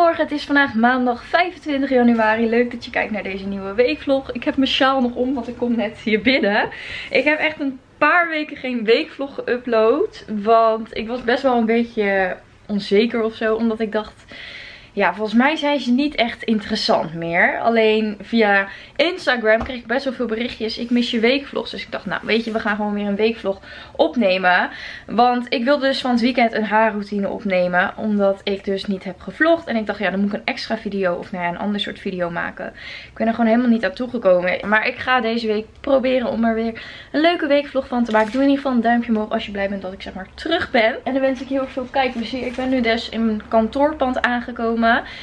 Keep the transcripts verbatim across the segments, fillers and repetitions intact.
Goedemorgen, het is vandaag maandag vijfentwintig januari. Leuk dat je kijkt naar deze nieuwe weekvlog. Ik heb mijn sjaal nog om, want ik kom net hier binnen. Ik heb echt een paar weken geen weekvlog geüpload. Want ik was best wel een beetje onzeker of zo. Omdat ik dacht, ja, volgens mij zijn ze niet echt interessant meer. Alleen via Instagram kreeg ik best wel veel berichtjes. Ik mis je weekvlogs. Dus ik dacht, nou weet je, we gaan gewoon weer een weekvlog opnemen. Want ik wilde dus van het weekend een haarroutine opnemen. Omdat ik dus niet heb gevlogd. En ik dacht, ja, dan moet ik een extra video of nou ja, een ander soort video maken. Ik ben er gewoon helemaal niet aan toegekomen. Maar ik ga deze week proberen om er weer een leuke weekvlog van te maken. Doe in ieder geval een duimpje omhoog als je blij bent dat ik zeg maar terug ben. En dan wens ik heel erg veel kijkplezier. Ik ben nu dus in mijn kantoorpand aangekomen.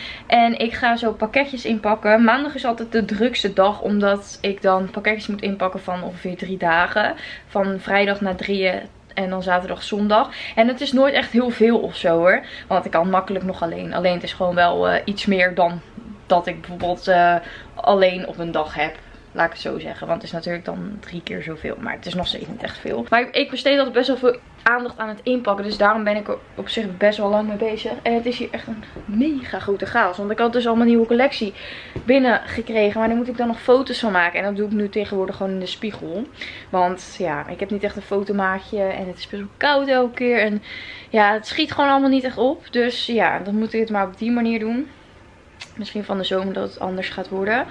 En ik ga zo pakketjes inpakken. Maandag is altijd de drukste dag. Omdat ik dan pakketjes moet inpakken van ongeveer drie dagen. Van vrijdag naar drieën. En dan zaterdag, zondag. En het is nooit echt heel veel of zo hoor. Want ik kan makkelijk nog alleen. Alleen het is gewoon wel uh, iets meer dan dat ik bijvoorbeeld uh, alleen op een dag heb. Laat ik het zo zeggen. Want het is natuurlijk dan drie keer zoveel. Maar het is nog steeds niet echt veel. Maar ik besteed altijd best wel veel aandacht aan het inpakken. Dus daarom ben ik er op zich best wel lang mee bezig. En het is hier echt een mega grote chaos. Want ik had dus al mijn nieuwe collectie binnengekregen. Maar daar moet ik dan nog foto's van maken. En dat doe ik nu tegenwoordig gewoon in de spiegel. Want ja, ik heb niet echt een fotomaatje. En het is best wel koud elke keer. En ja, het schiet gewoon allemaal niet echt op. Dus ja, dan moet ik het maar op die manier doen. Misschien van de zomer dat het anders gaat worden.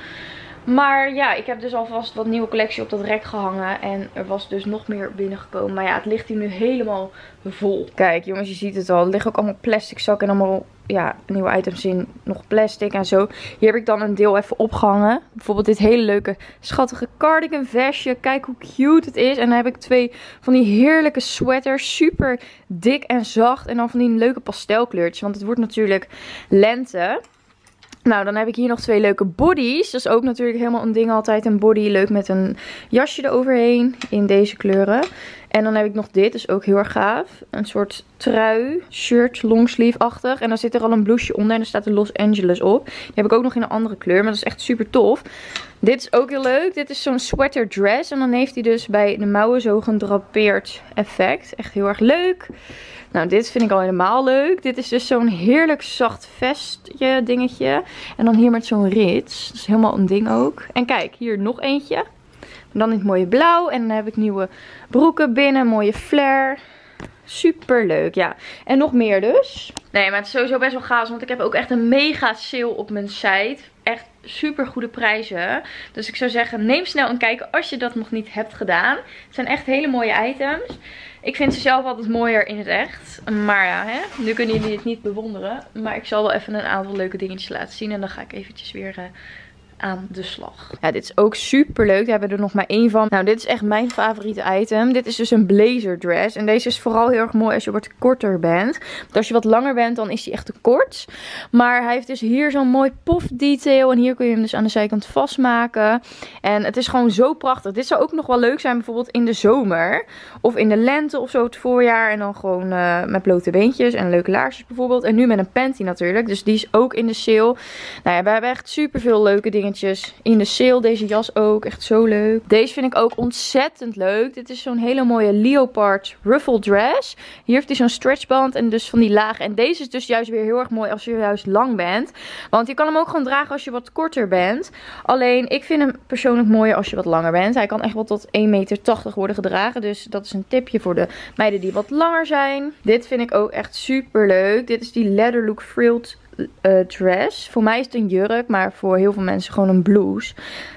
Maar ja, ik heb dus alvast wat nieuwe collectie op dat rek gehangen. En er was dus nog meer binnengekomen. Maar ja, het ligt hier nu helemaal vol. Kijk jongens, je ziet het al. Er liggen ook allemaal plastic zakken en allemaal ja, nieuwe items in. Nog plastic en zo. Hier heb ik dan een deel even opgehangen. Bijvoorbeeld dit hele leuke schattige cardigan vestje. Kijk hoe cute het is. En dan heb ik twee van die heerlijke sweaters. Super dik en zacht. En dan van die leuke pastelkleurtjes. Want het wordt natuurlijk lente. Nou, dan heb ik hier nog twee leuke bodies. Dat is ook natuurlijk helemaal een ding altijd. Een body leuk met een jasje eroverheen. In deze kleuren. En dan heb ik nog dit. Dat is ook heel erg gaaf. Een soort trui. Shirt. Longsleeve-achtig. En dan zit er al een blouseje onder. En er staat de Los Angeles op. Die heb ik ook nog in een andere kleur. Maar dat is echt super tof. Dit is ook heel leuk. Dit is zo'n sweater dress. En dan heeft hij dus bij de mouwen zo gedrapeerd effect. Echt heel erg leuk. Nou, dit vind ik al helemaal leuk. Dit is dus zo'n heerlijk zacht vestje dingetje. En dan hier met zo'n rits. Dat is helemaal een ding ook. En kijk, hier nog eentje. Dan in het mooie blauw. En dan heb ik nieuwe broeken binnen. Mooie flare. Super leuk, ja. En nog meer dus. Nee, maar het is sowieso best wel gaaf. Want ik heb ook echt een mega sale op mijn site. Echt super goede prijzen. Dus ik zou zeggen, neem snel een kijken als je dat nog niet hebt gedaan. Het zijn echt hele mooie items. Ik vind ze zelf altijd mooier in het echt. Maar ja, hè? Nu kunnen jullie het niet bewonderen. Maar ik zal wel even een aantal leuke dingetjes laten zien. En dan ga ik eventjes weer uh, aan de slag. Ja, dit is ook super leuk. Daar hebben we er nog maar één van. Nou, dit is echt mijn favoriete item. Dit is dus een blazer dress. En deze is vooral heel erg mooi als je wat korter bent. Want als je wat langer bent, dan is hij echt te kort. Maar hij heeft dus hier zo'n mooi pof detail. En hier kun je hem dus aan de zijkant vastmaken. En het is gewoon zo prachtig. Dit zou ook nog wel leuk zijn bijvoorbeeld in de zomer. Of in de lente of zo het voorjaar. En dan gewoon uh, met blote beentjes en leuke laarsjes bijvoorbeeld. En nu met een panty natuurlijk. Dus die is ook in de sale. Nou ja, we hebben echt super veel leuke dingen in de sale. Deze jas ook. Echt zo leuk. Deze vind ik ook ontzettend leuk. Dit is zo'n hele mooie leopard ruffle dress. Hier heeft hij zo'n stretchband en dus van die lagen. En deze is dus juist weer heel erg mooi als je juist lang bent. Want je kan hem ook gewoon dragen als je wat korter bent. Alleen ik vind hem persoonlijk mooier als je wat langer bent. Hij kan echt wel tot één meter tachtig worden gedragen. Dus dat is een tipje voor de meiden die wat langer zijn. Dit vind ik ook echt super leuk. Dit is die leather look frilled Uh, dress. Voor mij is het een jurk, maar voor heel veel mensen gewoon een blouse.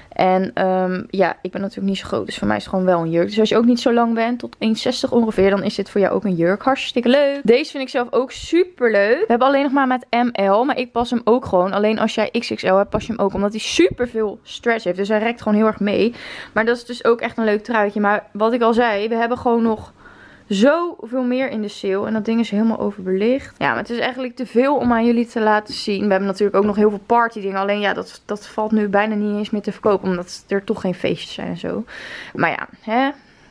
En um, ja, ik ben natuurlijk niet zo groot, dus voor mij is het gewoon wel een jurk. Dus als je ook niet zo lang bent, tot één zestig ongeveer, dan is dit voor jou ook een jurk. Hartstikke leuk. Deze vind ik zelf ook super leuk. We hebben alleen nog maar met M L, maar ik pas hem ook gewoon. Alleen als jij X X L hebt, pas je hem ook, omdat hij super veel stretch heeft. Dus hij rekt gewoon heel erg mee. Maar dat is dus ook echt een leuk truitje. Maar wat ik al zei, we hebben gewoon nog zoveel meer in de sale. En dat ding is helemaal overbelicht. Ja, maar het is eigenlijk te veel om aan jullie te laten zien. We hebben natuurlijk ook nog heel veel party dingen. Alleen ja, dat, dat valt nu bijna niet eens meer te verkopen. Omdat er toch geen feestjes zijn en zo. Maar ja, hè.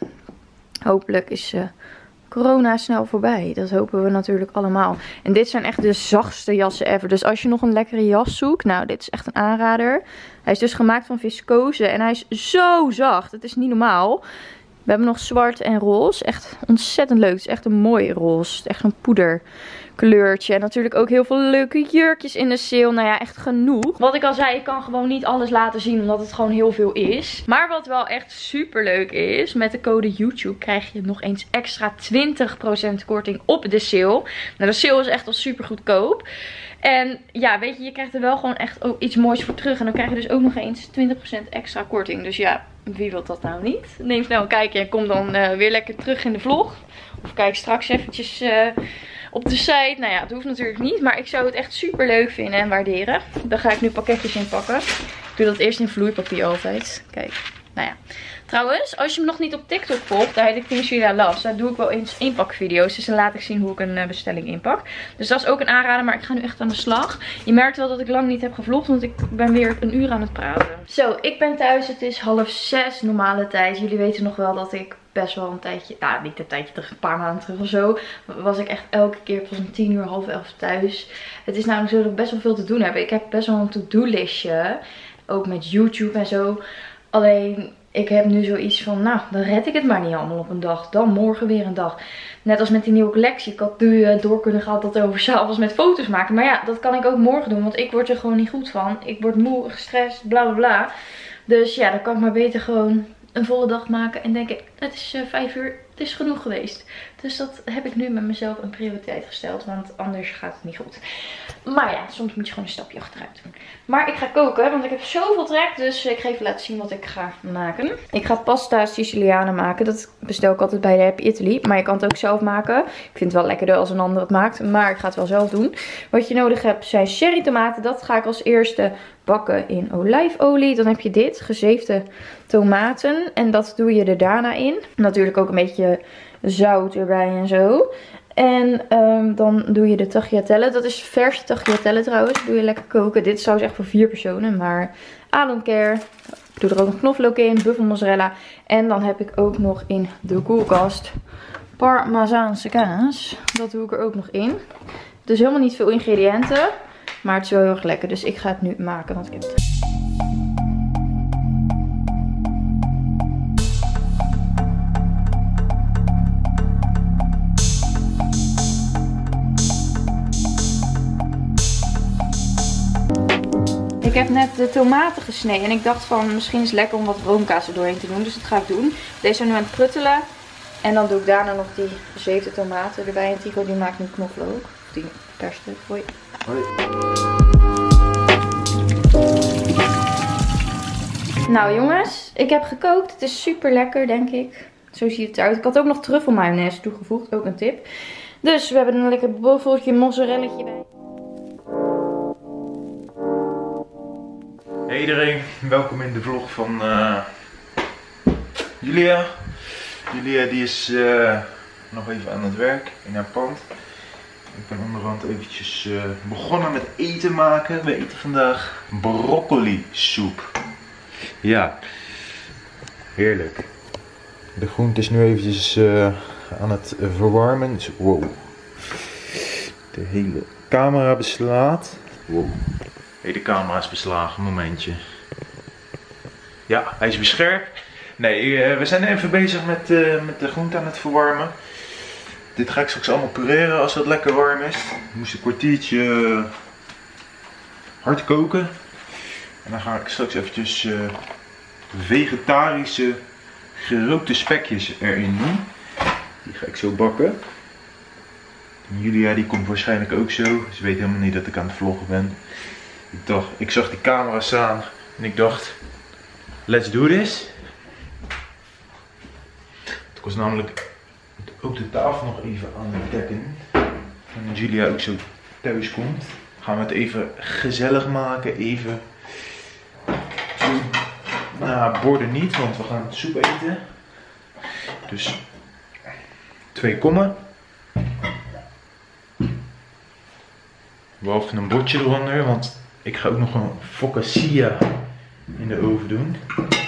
Hopelijk is uh, corona snel voorbij. Dat hopen we natuurlijk allemaal. En dit zijn echt de zachtste jassen ever. Dus als je nog een lekkere jas zoekt. Nou, dit is echt een aanrader. Hij is dus gemaakt van viscose. En hij is zo zacht. Het is niet normaal. We hebben nog zwart en roze. Echt ontzettend leuk. Het is echt een mooi roze. Het is echt een poederkleurtje. En natuurlijk ook heel veel leuke jurkjes in de sale. Nou ja, echt genoeg. Wat ik al zei, ik kan gewoon niet alles laten zien. Omdat het gewoon heel veel is. Maar wat wel echt super leuk is. Met de code YouTube krijg je nog eens extra twintig procent korting op de sale. Nou, de sale is echt al super goedkoop. En ja, weet je, je krijgt er wel gewoon echt ook iets moois voor terug. En dan krijg je dus ook nog eens twintig procent extra korting. Dus ja, wie wil dat nou niet? Neem snel een kijkje en kom dan uh, weer lekker terug in de vlog. Of kijk straks eventjes uh, op de site. Nou ja, het hoeft natuurlijk niet. Maar ik zou het echt super leuk vinden en waarderen. Dan ga ik nu pakketjes inpakken. Ik doe dat eerst in vloeipapier altijd. Kijk, nou ja. Trouwens, als je me nog niet op TikTok volgt, daar heet ik Financiële Loves. Daar doe ik wel eens inpakvideo's. Dus dan laat ik zien hoe ik een bestelling inpak. Dus dat is ook een aanrader, maar ik ga nu echt aan de slag. Je merkt wel dat ik lang niet heb gevlogd, want ik ben weer een uur aan het praten. Zo, ik ben thuis. Het is half zes normale tijd. Jullie weten nog wel dat ik best wel een tijdje, nou niet een tijdje terug, een paar maanden terug of zo, was ik echt elke keer pas om tien uur, half elf thuis. Het is namelijk zo dat ik best wel veel te doen heb. Ik heb best wel een to-do listje. Ook met YouTube en zo. Alleen, ik heb nu zoiets van, nou, dan red ik het maar niet allemaal op een dag. Dan morgen weer een dag. Net als met die nieuwe collectie. Ik had nu door kunnen gaan dat over 's avonds met foto's maken. Maar ja, dat kan ik ook morgen doen. Want ik word er gewoon niet goed van. Ik word moe, gestrest, bla bla bla. Dus ja, dan kan ik maar beter gewoon een volle dag maken. En denken, het is uh, vijf uur. Het is genoeg geweest. Dus dat heb ik nu met mezelf een prioriteit gesteld. Want anders gaat het niet goed. Maar ja, soms moet je gewoon een stapje achteruit doen. Maar ik ga koken, want ik heb zoveel trek. Dus ik ga even laten zien wat ik ga maken. Ik ga pasta Siciliane maken. Dat bestel ik altijd bij de Happy Italy. Maar je kan het ook zelf maken. Ik vind het wel lekkerder als een ander het maakt. Maar ik ga het wel zelf doen. Wat je nodig hebt zijn cherry tomaten. Dat ga ik als eerste bakken in olijfolie. Dan heb je dit, gezeefde tomaten. En dat doe je er daarna in. Natuurlijk ook een beetje zout erbij en zo. En um, dan doe je de tagliatelle. Dat is verse tagliatelle trouwens. Doe je lekker koken. Dit is trouwens echt voor vier personen. Maar I don't care. Ik doe er ook nog knoflook in. Buffel mozzarella. En dan heb ik ook nog in de koelkast Parmezaanse kaas. Dat doe ik er ook nog in. Dus helemaal niet veel ingrediënten. Maar het is wel heel erg lekker. Dus ik ga het nu maken. Want ik heb het... Ik heb net de tomaten gesneden en ik dacht van misschien is het lekker om wat roomkaas er doorheen te doen. Dus dat ga ik doen. Deze zijn nu aan het pruttelen. En dan doe ik daarna nog die gezeefde tomaten erbij. En Tigo die maakt nu knoflook. Of die perste. Hoi. Hoi. Nou jongens, ik heb gekookt. Het is super lekker denk ik. Zo ziet het eruit. Ik had ook nog truffelmayonaise toegevoegd. Ook een tip. Dus we hebben een lekker buffeltje mozzarelletje bij. Hey iedereen, welkom in de vlog van uh, Julia. Julia die is uh, nog even aan het werk in haar pand. Ik ben onderhand eventjes uh, begonnen met eten maken. We eten vandaag broccoli soep. Ja, heerlijk. De groente is nu eventjes uh, aan het verwarmen. Wow. De hele camera beslaat. Wow. Hey, de camera is beslagen, momentje. Ja, hij is bescherpt. Nee, uh, we zijn even bezig met, uh, met de groente aan het verwarmen. Dit ga ik straks allemaal pureren als het lekker warm is. Ik moest een kwartiertje uh, hard koken. En dan ga ik straks eventjes uh, vegetarische gerookte spekjes erin doen. Die ga ik zo bakken. En Julia die komt waarschijnlijk ook zo. Ze weet helemaal niet dat ik aan het vloggen ben. Ik dacht, ik zag die camera staan en ik dacht, let's do this. Ik was namelijk ook de tafel nog even aan het dekken. En Julia ook zo thuis komt, gaan we het even gezellig maken. Even zo, nou borden niet, want we gaan soep eten. Dus twee kommen. Behalve een bordje eronder, want ik ga ook nog een focaccia in de oven doen.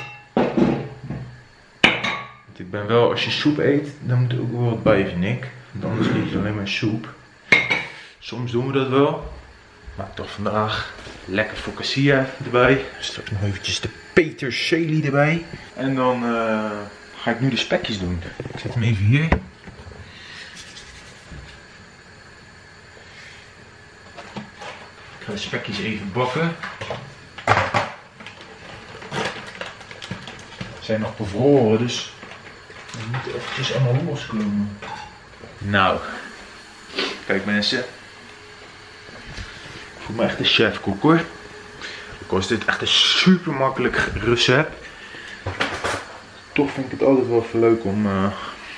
Want ik ben wel, als je soep eet, dan moet er ook wel wat bij, vind ik. Want anders eet je alleen maar soep. Soms doen we dat wel. Maar toch vandaag lekker focaccia erbij. Straks nog eventjes de peterselie erbij. En dan uh, ga ik nu de spekjes doen. Ik zet hem even hier. Ik ga de spekjes even bakken. Ze zijn nog bevroren, dus we moeten eventjes allemaal loskomen. Nou, kijk mensen. Ik voel me echt een chefkok hoor. Ik was dit echt een super makkelijk recept. Toch vind ik het altijd wel even leuk om uh,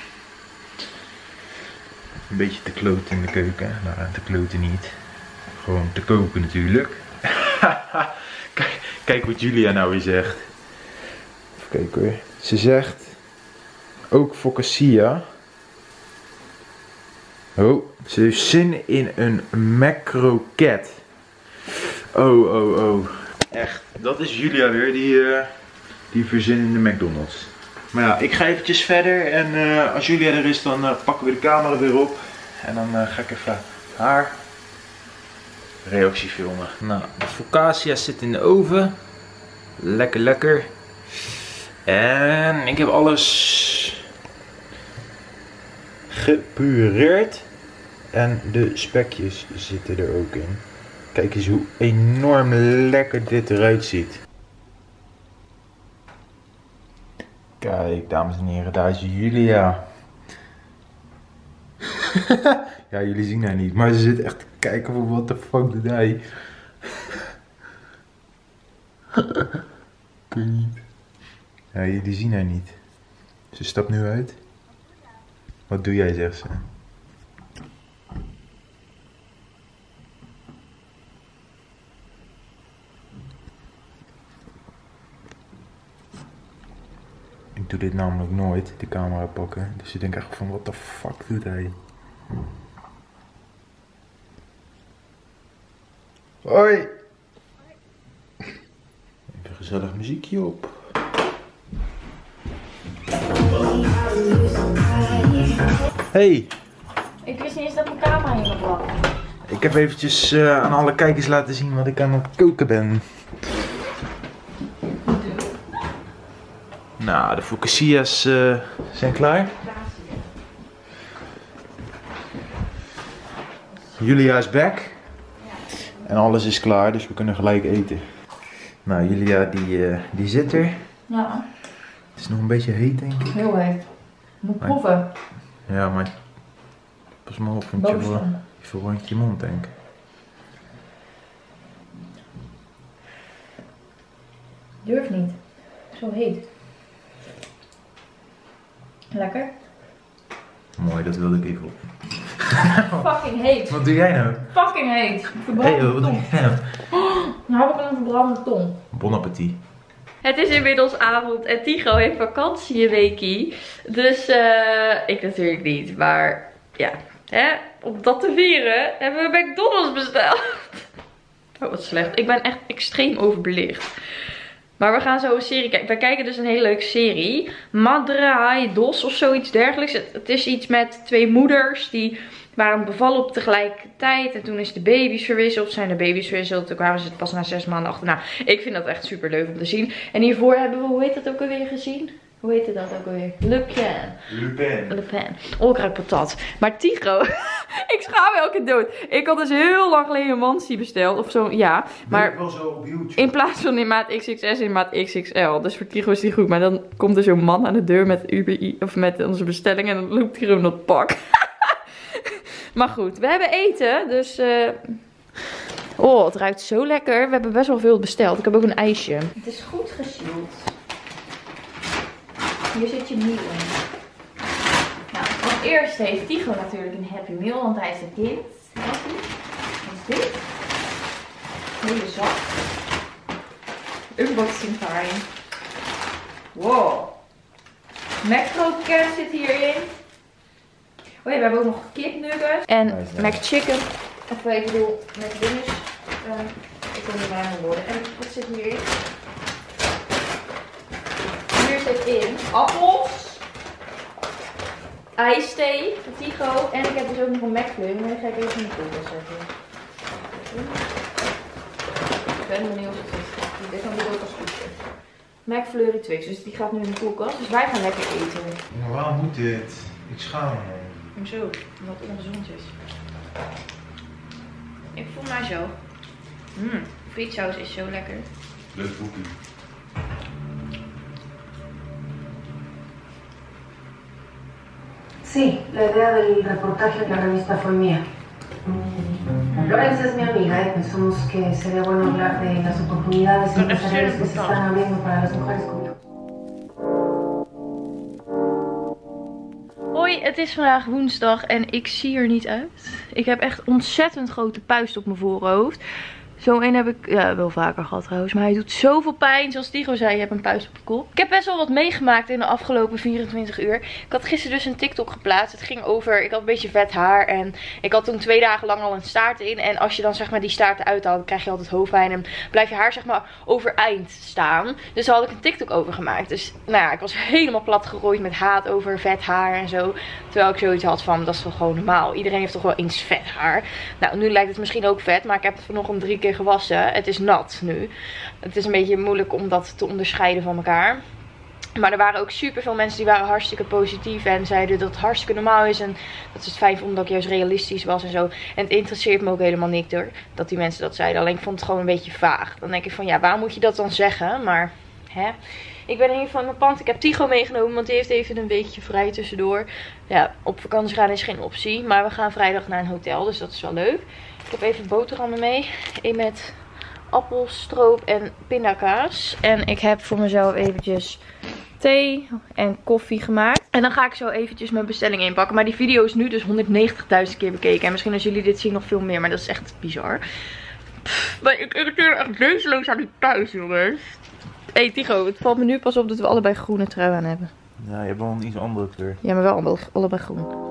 een beetje te kloten in de keuken. Nou, te kloten niet. Gewoon te koken natuurlijk. kijk, kijk wat Julia nou weer zegt. Even kijken hoor. Ze zegt ook focaccia. Oh, ze heeft zin in een macroket. Oh, oh, oh. Echt. Dat is Julia weer, die, uh, die verzin in de McDonald's. Maar ja, ik ga eventjes verder. En uh, als Julia er is, dan uh, pakken we de camera weer op. En dan uh, ga ik even haar reactie filmen. Nou, de focaccia zit in de oven. Lekker, lekker. En ik heb alles gepureerd. En de spekjes zitten er ook in. Kijk eens hoe enorm lekker dit eruit ziet. Kijk, dames en heren, daar is Julia. Ja, jullie zien haar niet, maar ze zit echt te kijken van what the fuck doet hij. Kun je niet. Ja, jullie zien haar niet. Ze stapt nu uit. Wat doe jij, zegt ze. Ik doe dit namelijk nooit, de camera pakken. Dus ik denk echt van, what the fuck doet hij? Hoi! Even gezellig muziekje op. Hey! Ik wist niet eens dat mijn camera hier nog lag. Ik heb eventjes uh, aan alle kijkers laten zien wat ik aan het koken ben. Nou, de focaccia's uh, zijn klaar. Julia is back. En alles is klaar, dus we kunnen gelijk eten. Nou, Julia die, uh, die zit er. Ja. Het is nog een beetje heet, denk ik. Heel heet. Moet proeven. Ja, maar pas maar op, want je wil, je verwarmt je mond, denk ik. Durf niet. Zo heet. Lekker. Mooi, dat wilde ik even op. Fucking heet. Wat doe jij nou? Fucking heet. Hé, hey, wat doe jij nou? Nou heb ik een verbrande tong. Bon appetit. Het is inmiddels avond en Tigo heeft vakantie een weekie. Dus uh, ik natuurlijk niet. Maar ja, hè, om dat te vieren hebben we McDonald's besteld. Oh, wat slecht. Ik ben echt extreem overbelicht. Maar we gaan zo een serie kijken. Wij kijken dus een hele leuke serie. Madre Hai Dos of zoiets dergelijks. Het, het is iets met twee moeders die waren bevallen op tegelijkertijd. En toen is de baby's verwisseld. Zijn de baby's verwisseld. Toen kwamen ze pas na zes maanden achterna. Ik vind dat echt super leuk om te zien. En hiervoor hebben we, hoe heet dat ook alweer gezien? Hoe heette dat ook alweer? Le Pen. Le Pen. Le Pen. Onkruidpatat. Maar Tigo, ik schaam me elke dood. Ik had dus heel lang geleden een mansie besteld. Of zo, ja. Maar wel zo op YouTube. in plaats van in maat X X S in maat X X L. Dus voor Tigo is die goed. Maar dan komt er zo'n man aan de deur met Uber I, of met onze bestelling. En dan loopt hij gewoon dat pak. Maar goed, we hebben eten. Dus... Uh... Oh, het ruikt zo lekker. We hebben best wel veel besteld. Ik heb ook een ijsje. Het is goed gezield. Hier zit je meal in. Nou, als eerste heeft Tigo natuurlijk een happy meal, want hij is een kind. Wat is dit? Hele zak. Unboxing time. Wow. Macroket zit hierin. Oh ja, we hebben ook nog kipnuggets. En nice, McChicken. Of ik bedoel, McDonald's. Uh, ik wil niet mijn woorden. En wat zit hierin? Hier zit in appels, ijsthee van Tigo en ik heb dus ook nog een McFlurry, maar die ga ik even in de koelkast zetten. Ik ben benieuwd of dit, dit kan ik ook als toetje. McFlurry Twix. Dus die gaat nu in de koelkast. Dus wij gaan lekker eten. Maar waarom moet dit? Ik schaam me. Hoezo? Omdat het ongezond is. Ik voel mij zo. Mmm, frietsaus is zo lekker. Leuk boekje. Sí, la idea del reportaje en la revista fue mía. Lorenza es mi amiga y pensamos que sería bueno hablar de las oportunidades empresariales que se están abriendo para las mujeres como yo. Hoi, het is vandaag woensdag en ik zie er niet uit. Ik heb echt ontzettend grote puist op mijn voorhoofd. Zo een heb ik ja, wel vaker gehad trouwens. Maar hij doet zoveel pijn. Zoals Tigo zei, je hebt een puist op je kop. Ik heb best wel wat meegemaakt in de afgelopen vierentwintig uur. Ik had gisteren dus een TikTok geplaatst. Het ging over, ik had een beetje vet haar. En ik had toen twee dagen lang al een staart in. En als je dan zeg maar die staart eruit haalt, dan krijg je altijd hoofdpijn. En blijf je haar zeg maar overeind staan. Dus daar had ik een TikTok over gemaakt. Dus nou ja, ik was helemaal plat gegooid met haat over vet haar en zo. Terwijl ik zoiets had van, dat is toch gewoon normaal. Iedereen heeft toch wel eens vet haar. Nou, nu lijkt het misschien ook vet. Maar ik heb het vanochtend drie keer gewassen. Het is nat nu. Het is een beetje moeilijk om dat te onderscheiden van elkaar. Maar er waren ook super veel mensen die waren hartstikke positief. En zeiden dat het hartstikke normaal is. En dat ze het fijn vonden dat ik juist realistisch was en zo. En het interesseert me ook helemaal niet hoor. Dat die mensen dat zeiden. Alleen ik vond het gewoon een beetje vaag. Dan denk ik van ja, waarom moet je dat dan zeggen? Maar hè. Ik ben in ieder geval in mijn pand. Ik heb Tigo meegenomen. Want die heeft even een weekje vrij tussendoor. Ja, op vakantie gaan is geen optie. Maar we gaan vrijdag naar een hotel. Dus dat is wel leuk. Ik heb even boterhammen mee. Eén met appelstroop en pindakaas. En ik heb voor mezelf eventjes thee en koffie gemaakt. En dan ga ik zo eventjes mijn bestelling inpakken. Maar die video is nu dus honderdnegentigduizend keer bekeken. En misschien als jullie dit zien nog veel meer. Maar dat is echt bizar. Pff, maar ik irriteer echt leesloos aan die thuis, jongens. Hé hey, Tigo, het valt me nu pas op dat we allebei groene trui aan hebben. Ja, je hebt wel een iets andere kleur. Ja, maar wel allebei, allebei groen.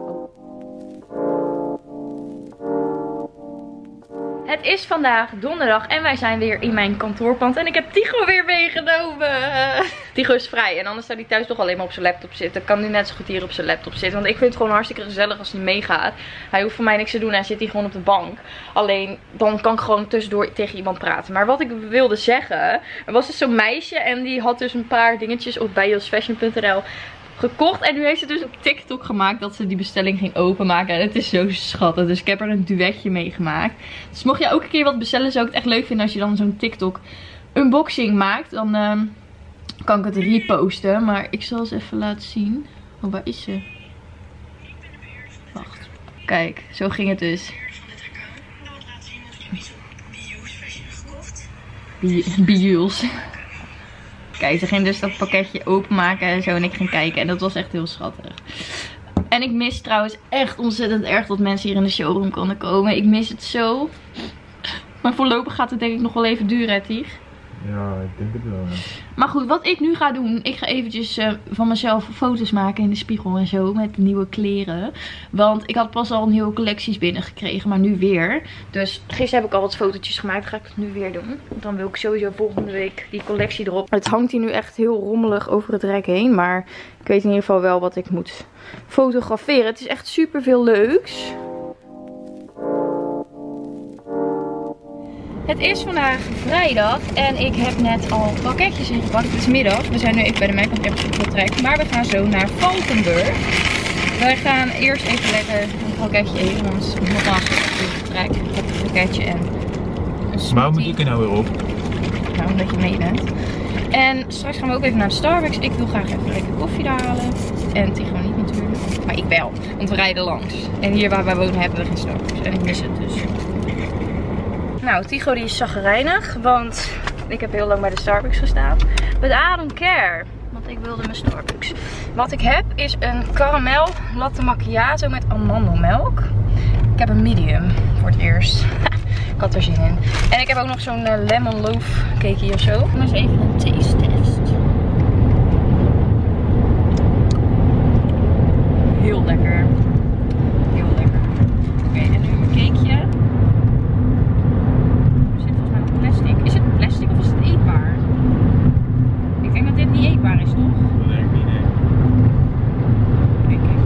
Het is vandaag donderdag en wij zijn weer in mijn kantoorpand. En ik heb Tigo weer meegenomen. Tigo is vrij en anders zou hij thuis toch alleen maar op zijn laptop zitten. Kan nu net zo goed hier op zijn laptop zitten. Want ik vind het gewoon hartstikke gezellig als hij meegaat. Hij hoeft voor mij niks te doen en zit hij gewoon op de bank. Alleen dan kan ik gewoon tussendoor tegen iemand praten. Maar wat ik wilde zeggen. Er was dus zo'n meisje en die had dus een paar dingetjes op bij josfashion punt n l gekocht. En nu heeft ze dus een TikTok gemaakt dat ze die bestelling ging openmaken. En het is zo schattig. Dus ik heb er een duetje mee gemaakt. Dus mocht je ook een keer wat bestellen, zou ik het echt leuk vinden als je dan zo'n TikTok unboxing maakt. Dan uh, kan ik het reposten. Maar ik zal eens even laten zien. Oh, waar is ze? Wacht. Kijk, zo ging het dus. Bijuls. Kijk, ze ging dus dat pakketje openmaken en zo. En ik ging kijken. En dat was echt heel schattig. En ik mis trouwens echt ontzettend erg dat mensen hier in de showroom konden komen. Ik mis het zo. Maar voorlopig gaat het denk ik nog wel even duren, hè, Tig? Ja, ik denk het wel. Ja. Maar goed, wat ik nu ga doen. Ik ga eventjes uh, van mezelf foto's maken in de spiegel en zo. Met nieuwe kleren. Want ik had pas al nieuwe collecties binnengekregen. Maar nu weer. Dus gisteren heb ik al wat fotootjes gemaakt. Dan ga ik het nu weer doen. Dan wil ik sowieso volgende week die collectie erop. Het hangt hier nu echt heel rommelig over het rek heen. Maar ik weet in ieder geval wel wat ik moet fotograferen. Het is echt super veel leuks. Het is vandaag vrijdag en ik heb net al pakketjes ingepakt. Het is middag. We zijn nu even bij de Mac, want ik heb super veel trek. Maar we gaan zo naar Valkenburg. Wij gaan eerst even lekker een pakketje eten, want nogmaals super trek. Ik heb een pakketje en een smoothie. Waarom moet ik er nou weer op? Nou, omdat je mee bent. En straks gaan we ook even naar de Starbucks. Ik wil graag even lekker koffie daar halen. En Tigo niet natuurlijk. Maar ik wel, want we rijden langs. En hier waar wij wonen hebben we geen Starbucks. En ik mis het dus. Nou, Tigo die is chagrijnig, want ik heb heel lang bij de Starbucks gestaan. But I don't care, want ik wilde mijn Starbucks. Wat ik heb is een karamel latte macchiato met amandelmelk. Ik heb een medium voor het eerst. Ik had er zin in. En ik heb ook nog zo'n uh, lemon loaf cake of zo. Maar eens even een taste test. Heel lekker. Heel lekker. Oké, okay, en nu een cakeje. Is het plastic of is het eetbaar? Ik denk dat dit niet eetbaar is, toch? Dat denk ik niet, nee. Kijk, kijk.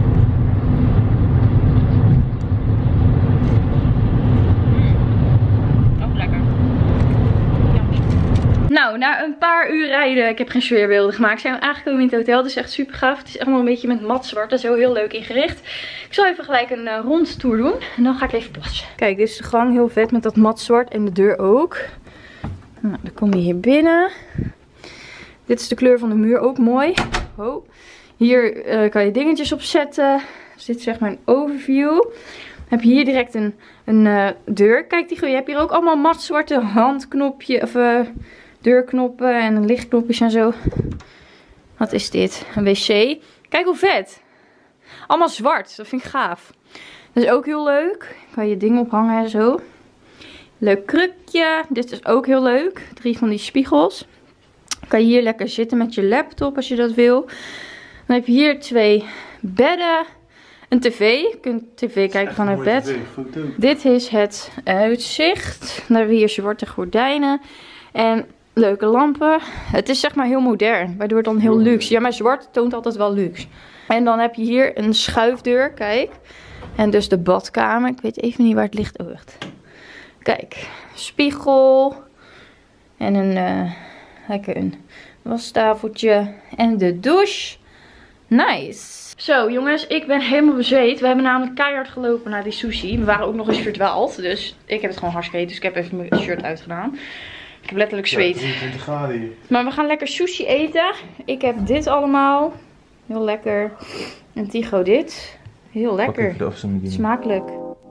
Mm. Ook lekker. Ja. Nou, na een paar paar uur rijden. Ik heb geen sfeerbeelden gemaakt. Zijn we aangekomen in het hotel. Het is echt super gaaf. Het is allemaal een beetje met matzwart. Dat is heel, heel leuk ingericht. Ik zal even gelijk een uh, rondtour doen. En dan ga ik even plassen. Kijk, dit is de gang. Heel vet met dat matzwart. En de deur ook. Nou, dan kom je hier binnen. Dit is de kleur van de muur. Ook mooi. Oh. Hier uh, kan je dingetjes op zetten. Dus dit is zeg maar een overview. Dan heb je hier direct een, een uh, deur. Kijk, die, je hebt hier ook allemaal matzwarte handknopje, of uh, deurknoppen en lichtknopjes en zo. Wat is dit? Een wc. Kijk hoe vet. Allemaal zwart. Dat vind ik gaaf. Dat is ook heel leuk. Kan je dingen ophangen en zo. Leuk krukje. Dit is ook heel leuk. Drie van die spiegels. Kan je hier lekker zitten met je laptop als je dat wil. Dan heb je hier twee bedden. Een tv. Je kunt tv kijken vanuit bed. Dit is het uitzicht. Dan hebben we hier zwarte gordijnen. En leuke lampen. Het is zeg maar heel modern. Waardoor het dan heel luxe. Ja, maar zwart toont altijd wel luxe. En dan heb je hier een schuifdeur. Kijk. En dus de badkamer. Ik weet even niet waar het ligt. Oh, echt. Kijk. Spiegel. En een, uh, lekker een wastafeltje. En de douche. Nice. Zo jongens, ik ben helemaal bezweet. We hebben namelijk keihard gelopen naar die sushi. We waren ook nog eens verdwaald. Dus ik heb het gewoon hartstikke heet. Dus ik heb even mijn shirt uitgedaan. Ik heb letterlijk zweet. Ja, drieëntwintig graden hier. Maar we gaan lekker sushi eten. Ik heb dit allemaal. Heel lekker. En Tigo dit. Heel lekker. Smakelijk.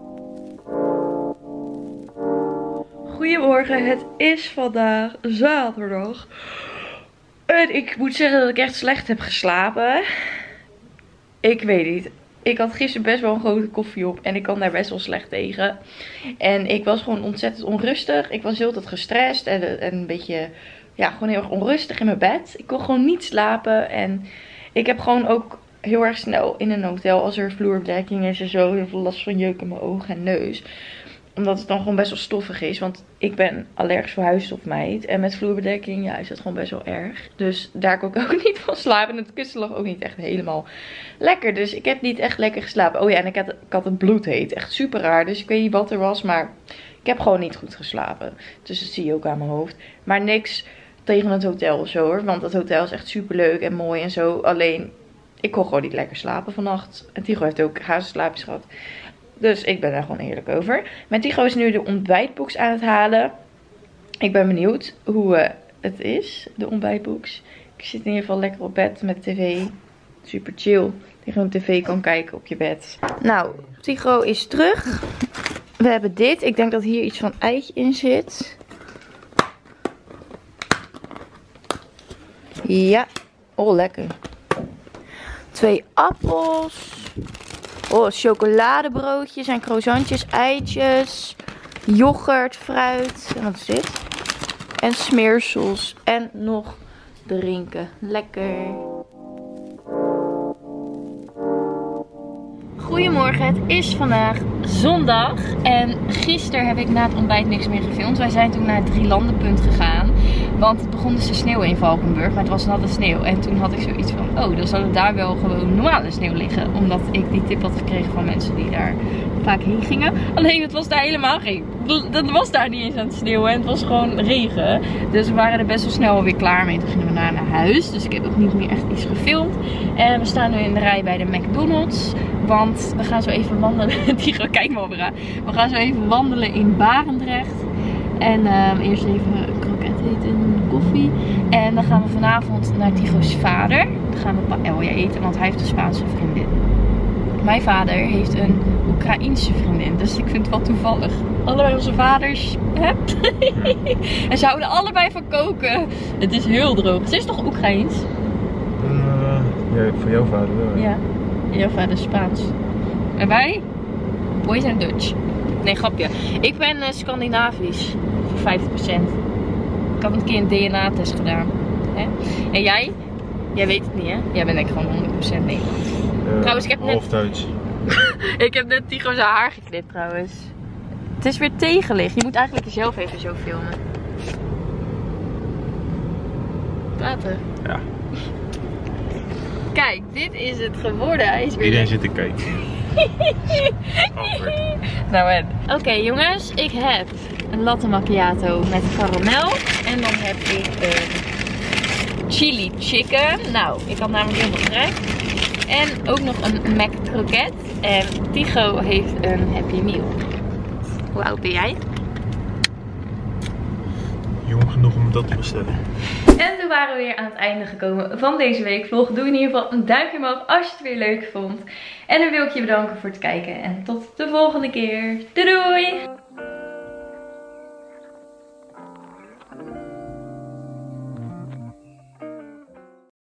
Goedemorgen, het is vandaag zaterdag. En ik moet zeggen dat ik echt slecht heb geslapen. Ik weet niet. Ik had gisteren best wel een grote koffie op. En ik kan daar best wel slecht tegen. En ik was gewoon ontzettend onrustig. Ik was heel tijd gestrest. En, en een beetje, ja, gewoon heel erg onrustig in mijn bed. Ik kon gewoon niet slapen. En ik heb gewoon ook heel erg snel in een hotel, als er vloerbedekking is en zo, heel veel last van jeuk in mijn ogen en neus. Omdat het dan gewoon best wel stoffig is. Want ik ben allergisch voor huisstofmeid. En met vloerbedekking, ja, is dat gewoon best wel erg. Dus daar kon ik ook niet van slapen. En het kussen lag ook niet echt helemaal lekker. Dus ik heb niet echt lekker geslapen. Oh ja, en ik had, ik had het bloedheet. Echt super raar. Dus ik weet niet wat er was. Maar ik heb gewoon niet goed geslapen. Dus dat zie je ook aan mijn hoofd. Maar niks tegen het hotel of zo hoor. Want het hotel is echt super leuk en mooi en zo. Alleen, ik kon gewoon niet lekker slapen vannacht. En Tigo heeft ook hazenslaapjes gehad. Dus ik ben daar gewoon eerlijk over. Met Tigo is nu de ontbijtbox aan het halen. Ik ben benieuwd hoe uh, het is, de ontbijtbox. Ik zit in ieder geval lekker op bed met tv. Super chill. Dat je gewoon tv kan kijken op je bed. Nou, Tigo is terug. We hebben dit. Ik denk dat hier iets van eitje in zit. Ja. Oh, lekker. Twee appels. Oh, chocoladebroodjes en croissantjes, eitjes, yoghurt, fruit. En wat is dit? En smeersels. En nog drinken. Lekker. Goedemorgen, het is vandaag zondag. En gisteren heb ik na het ontbijt niks meer gefilmd. Wij zijn toen naar het Drielandenpunt gegaan. Want het begon dus te sneeuwen in Valkenburg. Maar het was natte sneeuw. En toen had ik zoiets van, oh, dan zou er daar wel gewoon normale sneeuw liggen. Omdat ik die tip had gekregen van mensen die daar vaak heen gingen. Alleen het was daar helemaal geen. Dat was daar niet eens aan het sneeuwen. En het was gewoon regen. Dus we waren er best wel snel weer klaar mee. Toen gingen we naar, naar huis. Dus ik heb ook niet meer echt iets gefilmd. En we staan nu in de rij bij de McDonald's. Want we gaan zo even wandelen. Tigo, kijk maar op eraan. We gaan zo even wandelen in Barendrecht. En uh, eerst even een kroket eten en een koffie. En dan gaan we vanavond naar Tigo's vader. Dan gaan we paella eten, want hij heeft een Spaanse vriendin. Mijn vader heeft een Oekraïense vriendin. Dus ik vind het wel toevallig. Allebei onze vaders. Hè? En ze houden allebei van koken. Het is heel droog. Ze is toch Oekraïens? Uh, ja, voor jouw vader wel. Ja. Jouw vader is Spaans. En wij? Wij zijn Dutch. Nee, grapje. Ik ben uh, Scandinavisch. Voor vijftig procent. Ik had een keer een D N A-test gedaan. Hè? En jij? Jij weet het niet, hè? Jij bent denk ik gewoon honderd procent Nederlands. Uh, trouwens, ik heb net... half Duits. Ik heb net Tigo zijn haar geknipt, trouwens. Het is weer tegenlicht. Je moet eigenlijk jezelf even zo filmen. Praten. Ja. Kijk, dit is het geworden. Hij is weer... Iedereen zit te kijken. Nou en. Oké okay, jongens, ik heb een latte macchiato met karamel. En dan heb ik een chili chicken. Nou, ik had namelijk helemaal trek. En ook nog een Mac kroket. En Tigo heeft een Happy Meal. Hoe oud ben jij? Jong genoeg om dat te bestellen. En toen waren we weer aan het einde gekomen van deze weekvlog. Doe in ieder geval een duimpje omhoog als je het weer leuk vond. En dan wil ik je bedanken voor het kijken. En tot de volgende keer. Doei doei!